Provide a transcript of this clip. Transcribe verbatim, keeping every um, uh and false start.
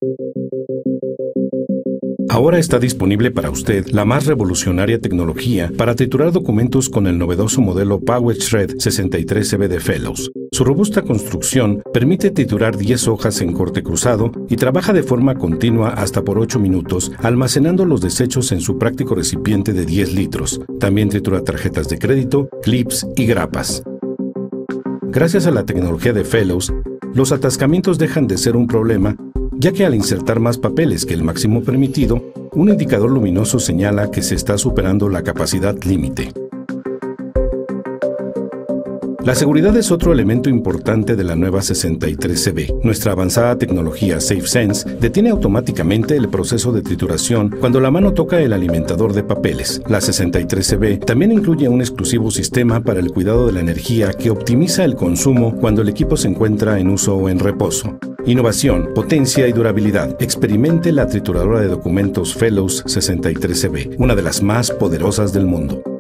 Ahora está disponible para usted la más revolucionaria tecnología para triturar documentos con el novedoso modelo PowerShred sesenta y tres C B de Fellows. Su robusta construcción permite triturar diez hojas en corte cruzado y trabaja de forma continua hasta por ocho minutos, almacenando los desechos en su práctico recipiente de diez litros. También tritura tarjetas de crédito, clips y grapas. Gracias a la tecnología de Fellows, los atascamientos dejan de ser un problema, ya que al insertar más papeles que el máximo permitido, un indicador luminoso señala que se está superando la capacidad límite. La seguridad es otro elemento importante de la nueva sesenta y tres C B. Nuestra avanzada tecnología SafeSense detiene automáticamente el proceso de trituración cuando la mano toca el alimentador de papeles. La sesenta y tres C B también incluye un exclusivo sistema para el cuidado de la energía que optimiza el consumo cuando el equipo se encuentra en uso o en reposo. Innovación, potencia y durabilidad. Experimente la trituradora de documentos Fellows sesenta y tres C B, una de las más poderosas del mundo.